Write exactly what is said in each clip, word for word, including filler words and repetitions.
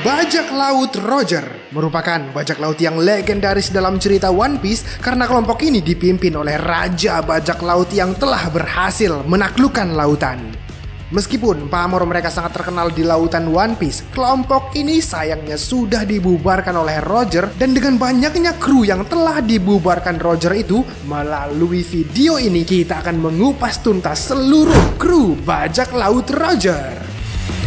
Bajak Laut Roger merupakan bajak laut yang legendaris dalam cerita One Piece karena kelompok ini dipimpin oleh Raja Bajak Laut yang telah berhasil menaklukkan lautan. Meskipun pamor mereka sangat terkenal di lautan One Piece, kelompok ini sayangnya sudah dibubarkan oleh Roger, dan dengan banyaknya kru yang telah dibubarkan Roger itu, melalui video ini kita akan mengupas tuntas seluruh kru Bajak Laut Roger.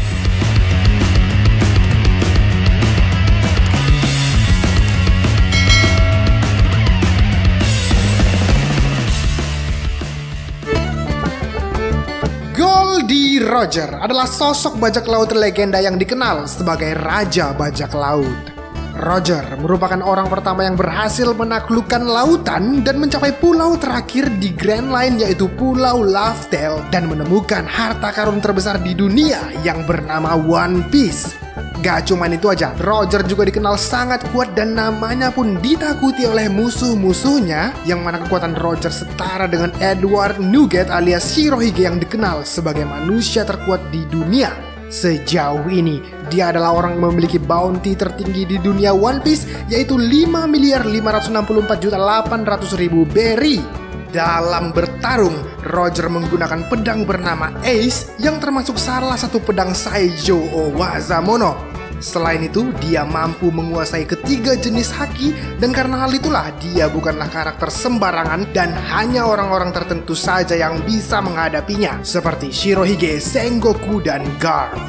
Goldie Roger adalah sosok bajak laut legenda yang dikenal sebagai Raja Bajak Laut. Roger merupakan orang pertama yang berhasil menaklukkan lautan dan mencapai pulau terakhir di Grand Line, yaitu Pulau Laugh-Tale, dan menemukan harta karun terbesar di dunia yang bernama One Piece. Gak cuman itu aja, Roger juga dikenal sangat kuat dan namanya pun ditakuti oleh musuh-musuhnya, yang mana kekuatan Roger setara dengan Edward Nugget alias Shirohige yang dikenal sebagai manusia terkuat di dunia. Sejauh ini, dia adalah orang yang memiliki bounty tertinggi di dunia One Piece, yaitu lima miliar lima ratus enam puluh empat juta delapan ratus ribu berry. Dalam bertarung, Roger menggunakan pedang bernama Ace yang termasuk salah satu pedang Saijo Owazamono. Selain itu, dia mampu menguasai ketiga jenis haki, dan karena hal itulah dia bukanlah karakter sembarangan dan hanya orang-orang tertentu saja yang bisa menghadapinya, seperti Shirohige, Sengoku, dan Garp.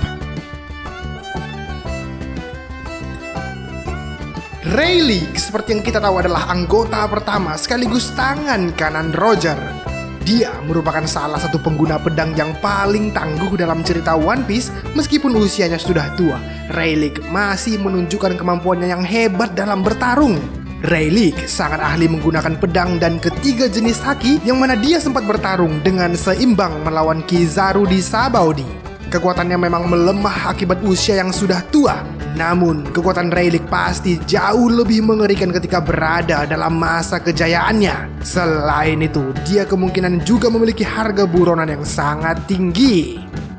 Rayleigh seperti yang kita tahu adalah anggota pertama sekaligus tangan kanan Roger. Dia merupakan salah satu pengguna pedang yang paling tangguh dalam cerita One Piece. Meskipun usianya sudah tua, Rayleigh masih menunjukkan kemampuannya yang hebat dalam bertarung. Rayleigh sangat ahli menggunakan pedang dan ketiga jenis haki, yang mana dia sempat bertarung dengan seimbang melawan Kizaru di Sabaody. Kekuatannya memang melemah akibat usia yang sudah tua, namun kekuatan Rayleigh pasti jauh lebih mengerikan ketika berada dalam masa kejayaannya. Selain itu, dia kemungkinan juga memiliki harga buronan yang sangat tinggi.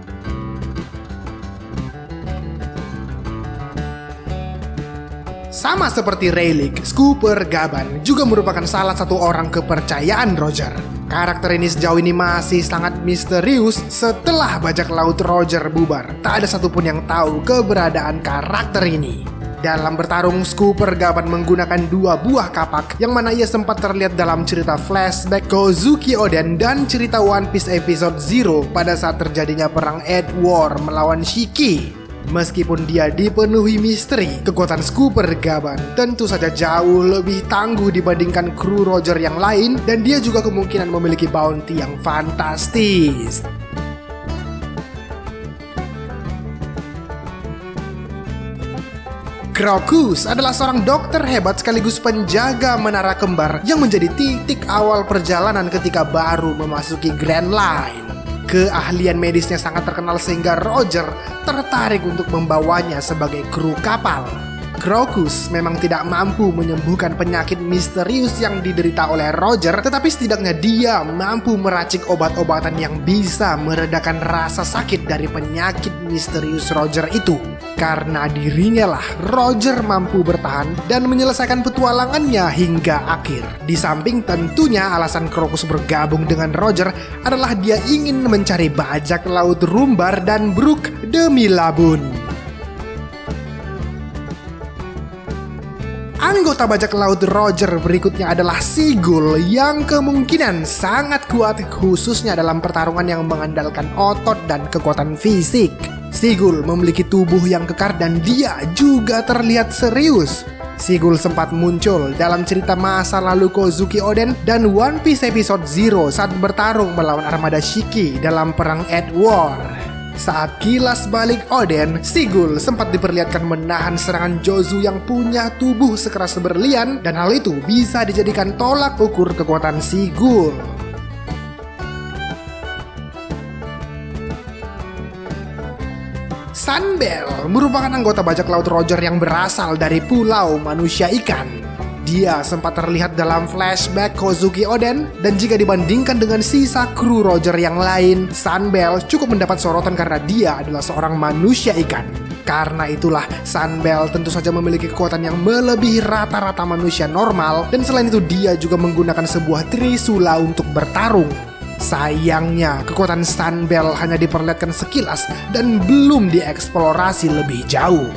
Sama seperti Rayleigh, Scooper Gaban juga merupakan salah satu orang kepercayaan Roger. Karakter ini sejauh ini masih sangat misterius. Setelah bajak laut Roger bubar, tak ada satupun yang tahu keberadaan karakter ini. Dalam bertarung, Scooper Gaban menggunakan dua buah kapak, yang mana ia sempat terlihat dalam cerita flashback Kozuki Oden dan cerita One Piece episode Zero pada saat terjadinya perang Earth War melawan Shiki. Meskipun dia dipenuhi misteri, kekuatan Scooper Gaban tentu saja jauh lebih tangguh dibandingkan kru Roger yang lain, dan dia juga kemungkinan memiliki bounty yang fantastis. Crocus adalah seorang dokter hebat sekaligus penjaga menara kembar yang menjadi titik awal perjalanan ketika baru memasuki Grand Line. Keahlian medisnya sangat terkenal sehingga Roger tertarik untuk membawanya sebagai kru kapal. Crocus memang tidak mampu menyembuhkan penyakit misterius yang diderita oleh Roger, tetapi setidaknya dia mampu meracik obat-obatan yang bisa meredakan rasa sakit dari penyakit misterius Roger itu. Karena dirinya lah Roger mampu bertahan dan menyelesaikan petualangannya hingga akhir. Di samping tentunya alasan Crocus bergabung dengan Roger adalah dia ingin mencari bajak laut Rumbar dan Brook demi Labun. Anggota bajak laut Roger berikutnya adalah Sigul, yang kemungkinan sangat kuat khususnya dalam pertarungan yang mengandalkan otot dan kekuatan fisik. Sigul memiliki tubuh yang kekar dan dia juga terlihat serius. Sigul sempat muncul dalam cerita masa lalu Kozuki Oden dan One Piece episode Zero saat bertarung melawan armada Shiki dalam perang Earth War. Saat kilas balik Oden, Sigul sempat diperlihatkan menahan serangan Jozu yang punya tubuh sekeras berlian, dan hal itu bisa dijadikan tolak ukur kekuatan Sigul. Sunbel merupakan anggota bajak laut Roger yang berasal dari Pulau Manusia Ikan. Dia sempat terlihat dalam flashback Kozuki Oden, dan jika dibandingkan dengan sisa kru Roger yang lain, Sunbel cukup mendapat sorotan karena dia adalah seorang manusia ikan. Karena itulah Sunbelt tentu saja memiliki kekuatan yang melebihi rata-rata manusia normal, dan selain itu dia juga menggunakan sebuah trisula untuk bertarung. Sayangnya kekuatan Sunbelt hanya diperlihatkan sekilas dan belum dieksplorasi lebih jauh.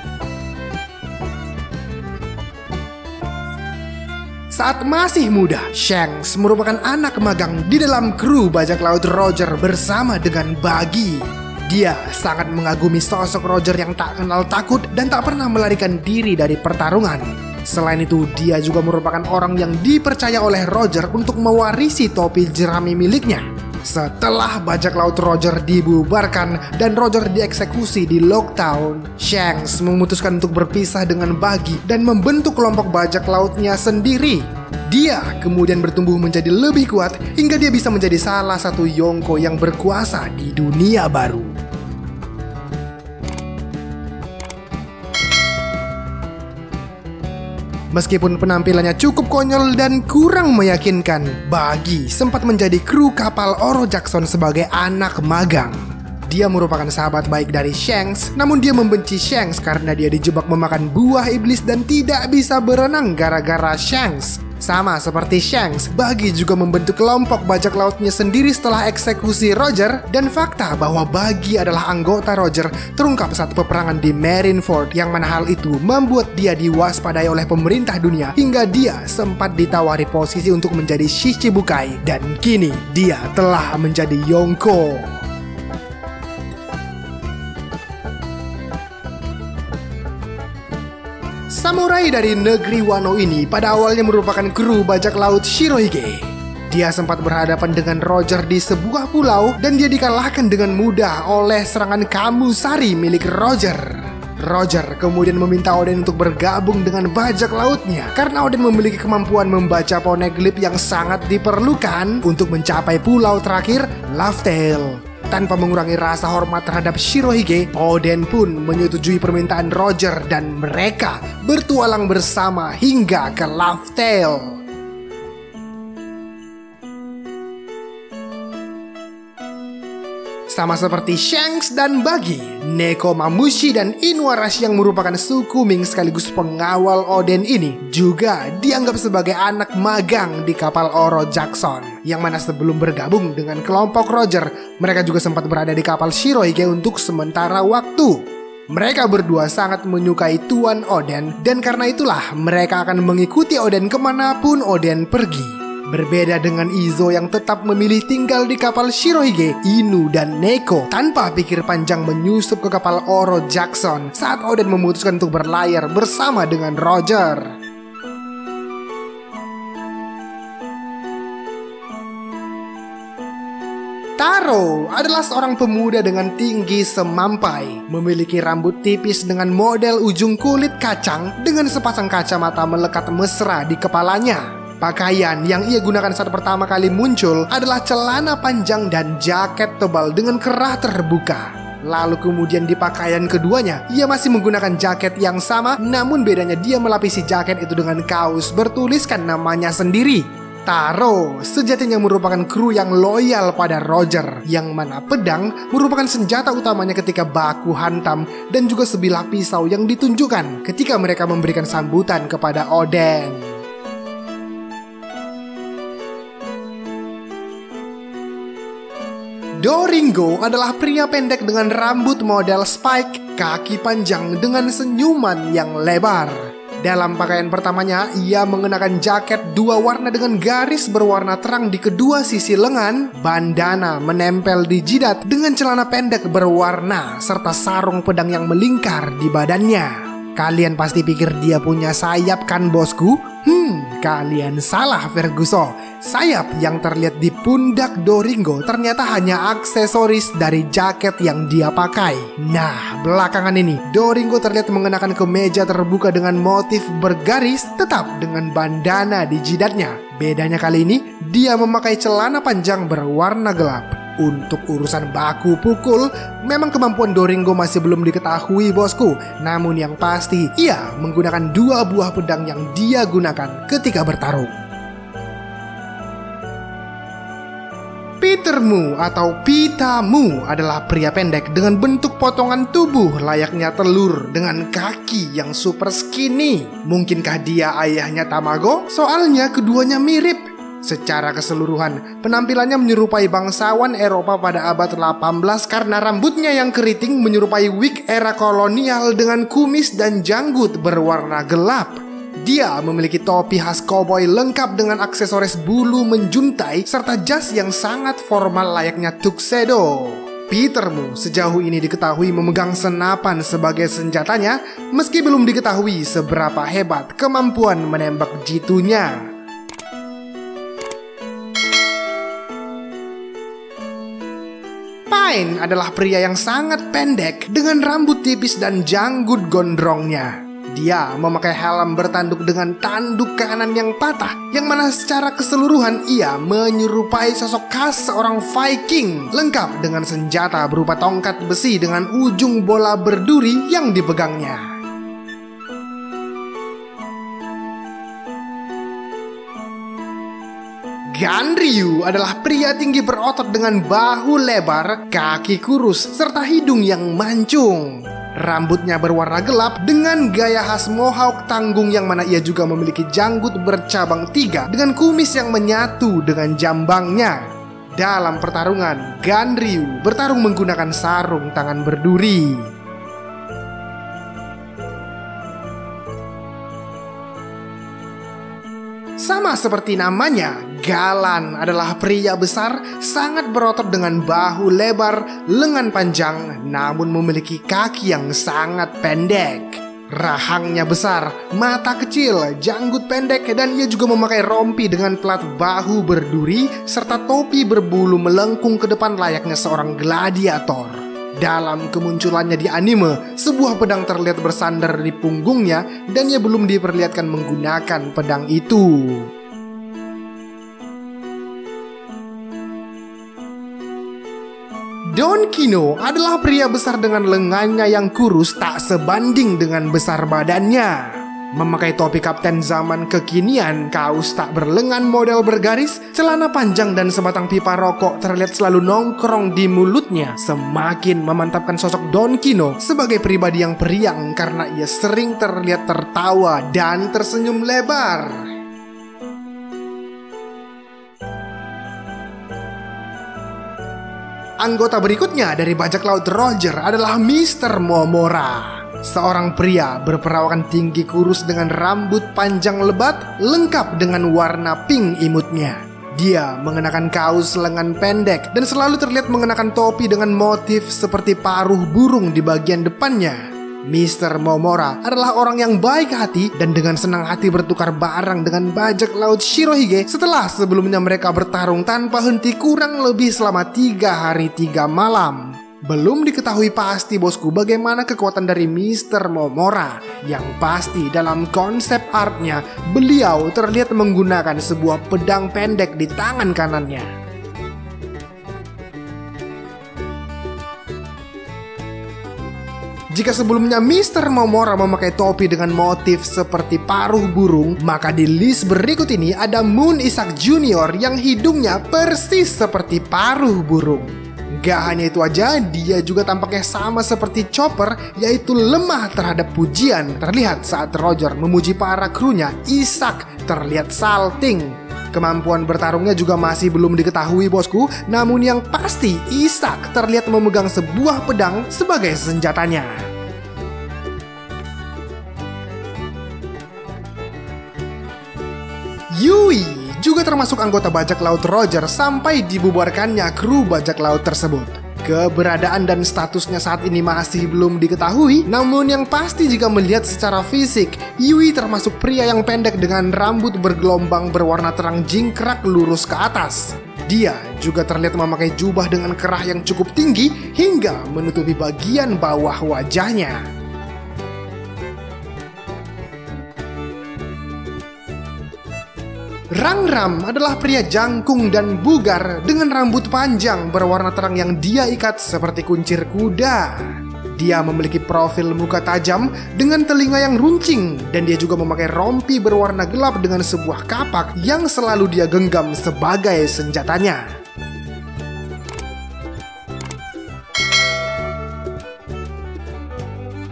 Saat masih muda, Shanks merupakan anak magang di dalam kru bajak laut Roger bersama dengan Buggy. Dia sangat mengagumi sosok Roger yang tak kenal takut dan tak pernah melarikan diri dari pertarungan. Selain itu, dia juga merupakan orang yang dipercaya oleh Roger untuk mewarisi topi jerami miliknya. Setelah bajak laut Roger dibubarkan dan Roger dieksekusi di Lockdown, Shanks memutuskan untuk berpisah dengan Buggy dan membentuk kelompok bajak lautnya sendiri. Dia kemudian bertumbuh menjadi lebih kuat hingga dia bisa menjadi salah satu Yonko yang berkuasa di dunia baru. Meskipun penampilannya cukup konyol dan kurang meyakinkan, Buggy sempat menjadi kru kapal Oro Jackson sebagai anak magang. Dia merupakan sahabat baik dari Shanks, namun dia membenci Shanks karena dia dijebak memakan buah iblis dan tidak bisa berenang gara-gara Shanks. Sama seperti Shanks, Buggy juga membentuk kelompok bajak lautnya sendiri setelah eksekusi Roger, dan fakta bahwa Buggy adalah anggota Roger terungkap saat peperangan di Marineford, yang mana hal itu membuat dia diwaspadai oleh pemerintah dunia hingga dia sempat ditawari posisi untuk menjadi Shichibukai, dan kini dia telah menjadi Yonko. Samurai dari negeri Wano ini pada awalnya merupakan kru bajak laut Shirohige. Dia sempat berhadapan dengan Roger di sebuah pulau dan dia dikalahkan dengan mudah oleh serangan Kamusari milik Roger. Roger kemudian meminta Oden untuk bergabung dengan bajak lautnya karena Oden memiliki kemampuan membaca poneglyph yang sangat diperlukan untuk mencapai pulau terakhir, Laugh-Tale. Tanpa mengurangi rasa hormat terhadap Shirohige, Oden pun menyetujui permintaan Roger dan mereka bertualang bersama hingga ke Laugh-Tale. Sama seperti Shanks dan Buggy, Nekomamushi dan Inuarashi yang merupakan suku Ming sekaligus pengawal Oden ini juga dianggap sebagai anak magang di kapal Oro Jackson, yang mana sebelum bergabung dengan kelompok Roger, mereka juga sempat berada di kapal Shirohige untuk sementara waktu. Mereka berdua sangat menyukai Tuan Oden, dan karena itulah mereka akan mengikuti Oden kemanapun Oden pergi. Berbeda dengan Izo yang tetap memilih tinggal di kapal Shirohige, Inu dan Neko tanpa pikir panjang menyusup ke kapal Oro Jackson saat Oden memutuskan untuk berlayar bersama dengan Roger. Taro adalah seorang pemuda dengan tinggi semampai, memiliki rambut tipis dengan model ujung kulit kacang dengan sepasang kacamata melekat mesra di kepalanya. Pakaian yang ia gunakan saat pertama kali muncul adalah celana panjang dan jaket tebal dengan kerah terbuka. Lalu kemudian di pakaian keduanya, ia masih menggunakan jaket yang sama, namun bedanya dia melapisi jaket itu dengan kaos bertuliskan namanya sendiri. Taro sejatinya merupakan kru yang loyal pada Roger, yang mana pedang merupakan senjata utamanya ketika baku hantam, dan juga sebilah pisau yang ditunjukkan ketika mereka memberikan sambutan kepada Oden. Doringo adalah pria pendek dengan rambut model spike, kaki panjang dengan senyuman yang lebar. Dalam pakaian pertamanya, ia mengenakan jaket dua warna dengan garis berwarna terang di kedua sisi lengan, bandana menempel di jidat dengan celana pendek berwarna, serta sarung pedang yang melingkar di badannya. Kalian pasti pikir dia punya sayap kan bosku? Hmm, kalian salah Ferguson. Sayap yang terlihat di pundak Doringo ternyata hanya aksesoris dari jaket yang dia pakai. Nah, belakangan ini Doringo terlihat mengenakan kemeja terbuka dengan motif bergaris, tetap dengan bandana di jidatnya. Bedanya kali ini, dia memakai celana panjang berwarna gelap. Untuk urusan baku pukul, memang kemampuan Doringo masih belum diketahui bosku. Namun yang pasti, ia menggunakan dua buah pedang yang dia gunakan ketika bertarung. Peter Peter Mu atau Pita Mu adalah pria pendek dengan bentuk potongan tubuh layaknya telur dengan kaki yang super skinny. Mungkinkah dia ayahnya Tamago? Soalnya keduanya mirip. Secara keseluruhan, penampilannya menyerupai bangsawan Eropa pada abad delapan belas karena rambutnya yang keriting menyerupai wig era kolonial dengan kumis dan janggut berwarna gelap. Dia memiliki topi khas koboi lengkap dengan aksesoris bulu menjuntai serta jas yang sangat formal layaknya tuxedo. Peter Mu sejauh ini diketahui memegang senapan sebagai senjatanya, meski belum diketahui seberapa hebat kemampuan menembak jitunya. Pine adalah pria yang sangat pendek dengan rambut tipis dan janggut gondrongnya. Dia memakai helm bertanduk dengan tanduk kanan yang patah, yang mana secara keseluruhan ia menyerupai sosok khas seorang Viking, lengkap dengan senjata berupa tongkat besi dengan ujung bola berduri yang dipegangnya. Ganryu adalah pria tinggi berotot dengan bahu lebar, kaki kurus, serta hidung yang mancung. Rambutnya berwarna gelap dengan gaya khas mohawk tanggung yang mana ia juga memiliki janggut bercabang tiga dengan kumis yang menyatu dengan jambangnya. Dalam pertarungan, Ganryu bertarung menggunakan sarung tangan berduri. Sama seperti namanya, Galan adalah pria besar, sangat berotot dengan bahu lebar, lengan panjang, namun memiliki kaki yang sangat pendek. Rahangnya besar, mata kecil, janggut pendek, dan ia juga memakai rompi dengan plat bahu berduri, serta topi berbulu melengkung ke depan layaknya seorang gladiator. Dalam kemunculannya di anime, sebuah pedang terlihat bersandar di punggungnya dan ia belum diperlihatkan menggunakan pedang itu. Don Kino adalah pria besar dengan lengannya yang kurus tak sebanding dengan besar badannya. Memakai topi kapten zaman kekinian, kaos tak berlengan model bergaris, celana panjang dan sebatang pipa rokok terlihat selalu nongkrong di mulutnya, semakin memantapkan sosok Don Kino sebagai pribadi yang periang karena ia sering terlihat tertawa dan tersenyum lebar. Anggota berikutnya dari bajak laut Roger adalah mister Momora. Seorang pria berperawakan tinggi kurus dengan rambut panjang lebat lengkap dengan warna pink imutnya. Dia mengenakan kaos lengan pendek dan selalu terlihat mengenakan topi dengan motif seperti paruh burung di bagian depannya. mister Momora adalah orang yang baik hati dan dengan senang hati bertukar barang dengan bajak laut Shirohige setelah sebelumnya mereka bertarung tanpa henti kurang lebih selama tiga hari tiga malam. Belum diketahui pasti bosku bagaimana kekuatan dari mister Momora. Yang pasti dalam konsep artnya beliau terlihat menggunakan sebuah pedang pendek di tangan kanannya. Jika sebelumnya mister Momora memakai topi dengan motif seperti paruh burung, maka di list berikut ini ada Moon Isak Junior yang hidungnya persis seperti paruh burung. Gak hanya itu aja, dia juga tampaknya sama seperti Chopper, yaitu lemah terhadap pujian. Terlihat saat Roger memuji para krunya, Isak terlihat salting. Kemampuan bertarungnya juga masih belum diketahui bosku, namun yang pasti Isak terlihat memegang sebuah pedang sebagai senjatanya. Yui juga termasuk anggota bajak laut Roger sampai dibubarkannya kru bajak laut tersebut. Keberadaan dan statusnya saat ini masih belum diketahui, namun yang pasti jika melihat secara fisik, Yui termasuk pria yang pendek dengan rambut bergelombang berwarna terang jingkrak lurus ke atas. Dia juga terlihat memakai jubah dengan kerah yang cukup tinggi hingga menutupi bagian bawah wajahnya. Rangram adalah pria jangkung dan bugar dengan rambut panjang berwarna terang yang dia ikat seperti kuncir kuda. Dia memiliki profil muka tajam dengan telinga yang runcing dan dia juga memakai rompi berwarna gelap dengan sebuah kapak yang selalu dia genggam sebagai senjatanya.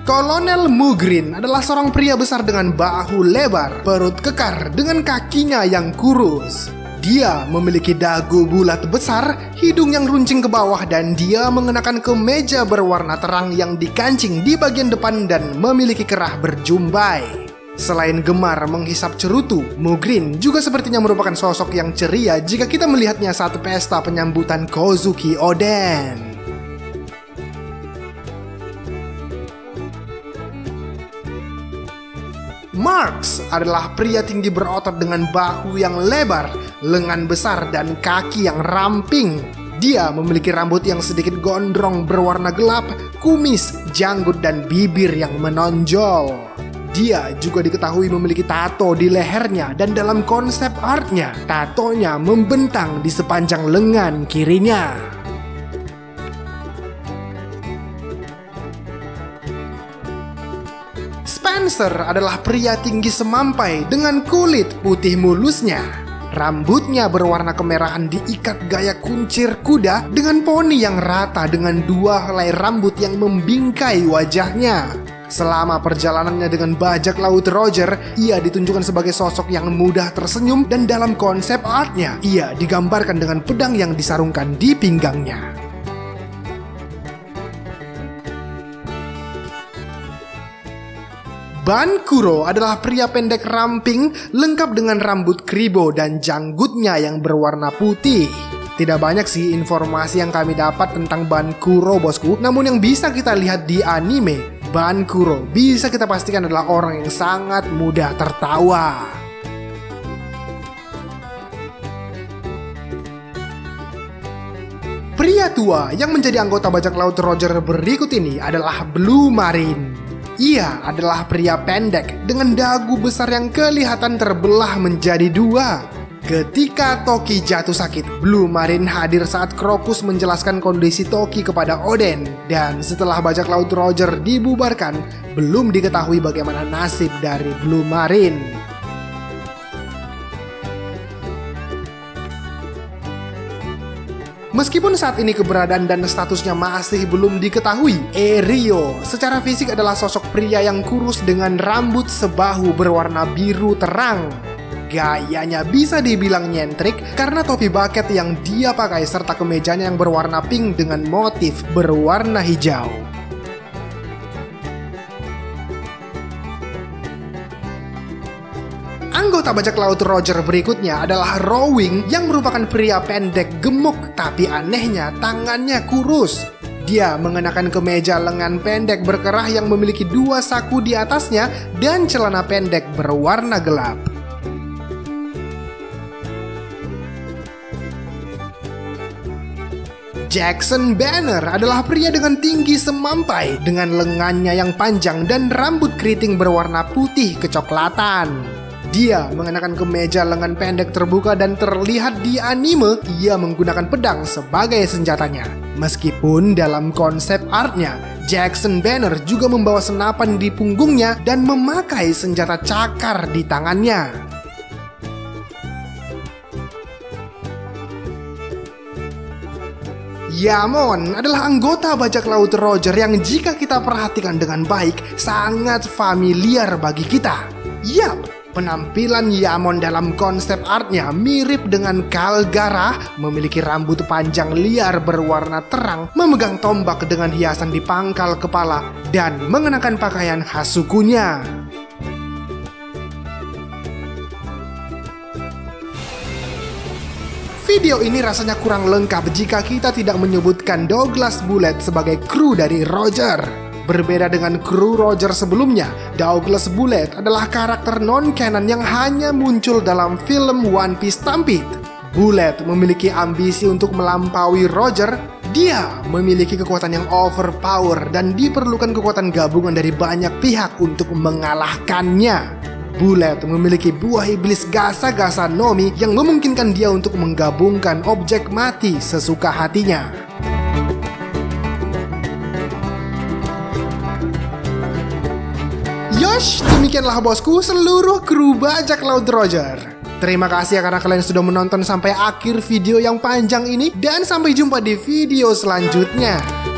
Kolonel Mugrin adalah seorang pria besar dengan bahu lebar, perut kekar dengan kakinya yang kurus. Dia memiliki dagu bulat besar, hidung yang runcing ke bawah, dan dia mengenakan kemeja berwarna terang yang dikancing di bagian depan dan memiliki kerah berjumbai. Selain gemar menghisap cerutu, Mugrin juga sepertinya merupakan sosok yang ceria jika kita melihatnya saat pesta penyambutan Kozuki Oden. Marks adalah pria tinggi berotot dengan bahu yang lebar, lengan besar, dan kaki yang ramping. Dia memiliki rambut yang sedikit gondrong berwarna gelap, kumis, janggut, dan bibir yang menonjol. Dia juga diketahui memiliki tato di lehernya, dan dalam konsep artnya, tatonya membentang di sepanjang lengan kirinya. Spencer adalah pria tinggi semampai dengan kulit putih mulusnya. Rambutnya berwarna kemerahan diikat gaya kuncir kuda dengan poni yang rata dengan dua helai rambut yang membingkai wajahnya. Selama perjalanannya dengan bajak laut Roger, ia ditunjukkan sebagai sosok yang mudah tersenyum, dan dalam konsep artnya, ia digambarkan dengan pedang yang disarungkan di pinggangnya. Bankuro adalah pria pendek ramping, lengkap dengan rambut kribo dan janggutnya yang berwarna putih. Tidak banyak sih informasi yang kami dapat tentang Bankuro, bosku. Namun yang bisa kita lihat di anime, Bankuro bisa kita pastikan adalah orang yang sangat mudah tertawa. Pria tua yang menjadi anggota bajak laut Roger berikut ini adalah Blue Marine. Ia adalah pria pendek dengan dagu besar yang kelihatan terbelah menjadi dua. Ketika Toki jatuh sakit, Blue Marine hadir saat Crocus menjelaskan kondisi Toki kepada Oden. Dan setelah bajak laut Roger dibubarkan, belum diketahui bagaimana nasib dari Blue Marine. Meskipun saat ini keberadaan dan statusnya masih belum diketahui, Erio secara fisik adalah sosok pria yang kurus dengan rambut sebahu berwarna biru terang. Gayanya bisa dibilang nyentrik karena topi bucket yang dia pakai serta kemejanya yang berwarna pink dengan motif berwarna hijau. Anggota bajak laut Roger berikutnya adalah Rowing yang merupakan pria pendek gemuk, tapi anehnya tangannya kurus. Dia mengenakan kemeja lengan pendek berkerah yang memiliki dua saku di atasnya dan celana pendek berwarna gelap. Jackson Banner adalah pria dengan tinggi semampai dengan lengannya yang panjang dan rambut keriting berwarna putih kecoklatan. Dia mengenakan kemeja lengan pendek terbuka dan terlihat di anime ia menggunakan pedang sebagai senjatanya. Meskipun dalam konsep artnya, Jackson Banner juga membawa senapan di punggungnya dan memakai senjata cakar di tangannya. Yamon adalah anggota bajak laut Roger yang jika kita perhatikan dengan baik sangat familiar bagi kita. Yap, penampilan Yamon dalam konsep artnya mirip dengan Kalgara, memiliki rambut panjang liar berwarna terang, memegang tombak dengan hiasan di pangkal kepala, dan mengenakan pakaian khas sukunya. Video ini rasanya kurang lengkap jika kita tidak menyebutkan Douglas Bullet sebagai kru dari Roger. Berbeda dengan kru Roger sebelumnya, Douglas Bullet adalah karakter non-canon yang hanya muncul dalam film One Piece Stampede. Bullet memiliki ambisi untuk melampaui Roger. Dia memiliki kekuatan yang overpower dan diperlukan kekuatan gabungan dari banyak pihak untuk mengalahkannya. Bullet memiliki buah iblis Gasa-Gasa Nomi yang memungkinkan dia untuk menggabungkan objek mati sesuka hatinya. Yosh, demikianlah bosku seluruh kru bajak laut Roger. Terima kasih ya karena kalian sudah menonton sampai akhir video yang panjang ini, dan sampai jumpa di video selanjutnya.